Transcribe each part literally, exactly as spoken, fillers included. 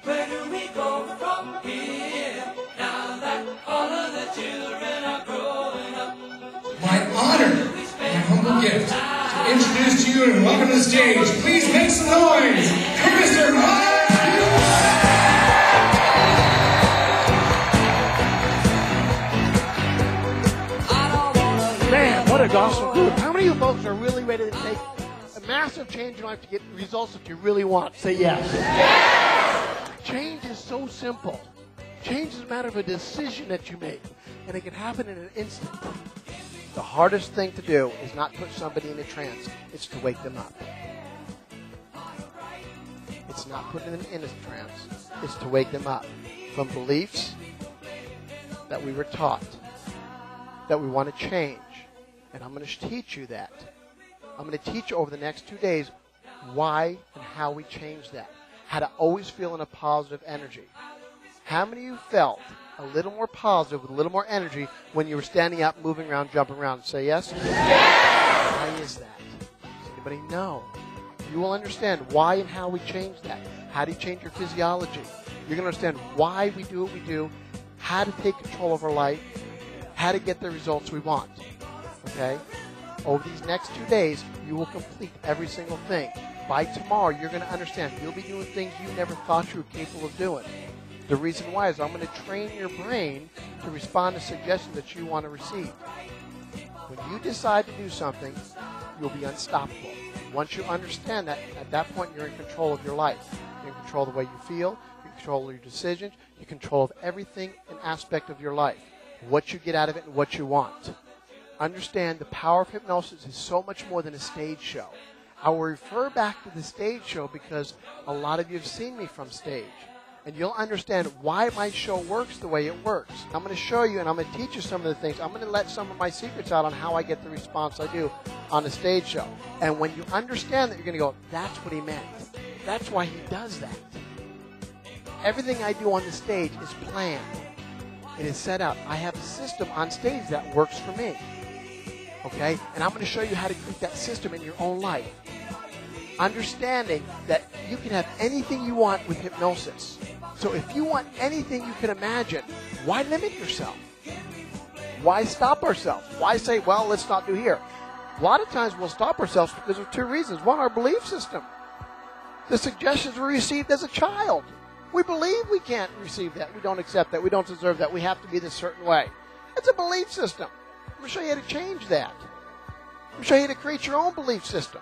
Where do we go from here? Now that all of the children are growing up. My honor, my humble gift, to introduce to you and welcome to the stage. Please make some noise for Mister Mark Yuzuik. Man, what an awesome group. How many of you folks are really ready to make a massive change in life to get results that you really want? Say yes. Yes! Change is so simple. Change is a matter of a decision that you make, and it can happen in an instant. The hardest thing to do is not put somebody in a trance. It's to wake them up. It's not putting them in a trance. It's to wake them up from beliefs that we were taught that we want to change. And I'm going to teach you that. I'm going to teach you over the next two days why and how we change that. How to always feel in a positive energy. How many of you felt a little more positive with a little more energy when you were standing up, moving around, jumping around? Say yes? Yes! Why is that? Does anybody know? You will understand why and how we change that. How do you change your physiology? You're going to understand why we do what we do, how to take control of our life, how to get the results we want. Okay? Over these next two days, you will complete every single thing. By tomorrow, you're going to understand. You'll be doing things you never thought you were capable of doing. The reason why is I'm going to train your brain to respond to suggestions that you want to receive. When you decide to do something, you'll be unstoppable. Once you understand that, at that point, you're in control of your life. You're in control of the way you feel. You're in control of your decisions. You're in control of everything and aspect of your life. What you get out of it and what you want. Understand the power of hypnosis is so much more than a stage show. I will refer back to the stage show because a lot of you have seen me from stage. And you'll understand why my show works the way it works. I'm going to show you and I'm going to teach you some of the things. I'm going to let some of my secrets out on how I get the response I do on the stage show. And when you understand that, you're going to go, that's what he meant. That's why he does that. Everything I do on the stage is planned. It is set out. I have a system on stage that works for me. Okay? And I'm going to show you how to create that system in your own life. Understanding that you can have anything you want with hypnosis. So if you want anything you can imagine, why limit yourself? Why stop ourselves? Why say, well, let's not do here? A lot of times we'll stop ourselves because of two reasons. One, our belief system. The suggestions we received as a child. We believe we can't receive that. We don't accept that. We don't deserve that. We have to be this certain way. It's a belief system. I'm going to show you how to change that. I'm going to show you how to create your own belief system.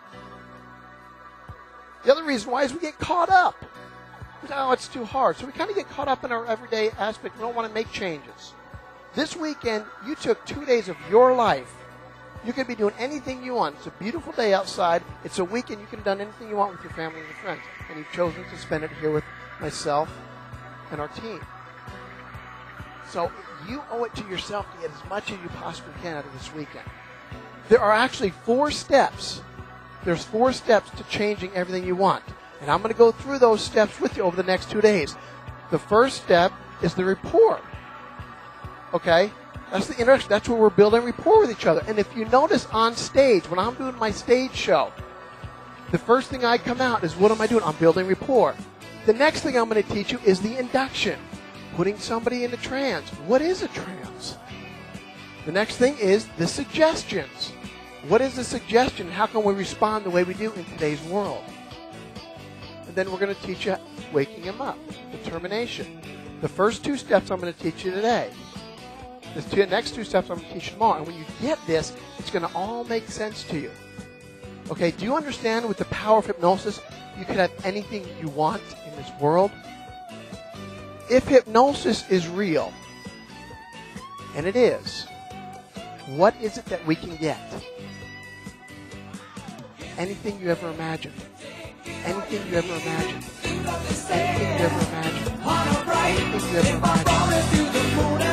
The other reason why is we get caught up. Oh, it's too hard. So we kind of get caught up in our everyday aspect. We don't want to make changes. This weekend, you took two days of your life. You could be doing anything you want. It's a beautiful day outside. It's a weekend. You could have done anything you want with your family and your friends. And you've chosen to spend it here with myself and our team. So you owe it to yourself to get as much as you possibly can out of this weekend. There are actually four steps. There's four steps to changing everything you want. And I'm going to go through those steps with you over the next two days. The first step is the rapport. Okay? That's the introduction. That's where we're building rapport with each other. And if you notice on stage, when I'm doing my stage show, the first thing I come out is, what am I doing? I'm building rapport. The next thing I'm going to teach you is the induction. Putting somebody in a trance. What is a trance? The next thing is the suggestions. What is the suggestion? How can we respond the way we do in today's world? And then we're going to teach you waking him up, determination. The first two steps I'm going to teach you today. The two, next two steps I'm going to teach you tomorrow. And when you get this, it's going to all make sense to you. Okay, do you understand with the power of hypnosis, you can have anything you want in this world? If hypnosis is real, and it is, what is it that we can get? Anything you ever imagined. Anything you ever imagined. Anything you ever imagined. Anything you ever imagined.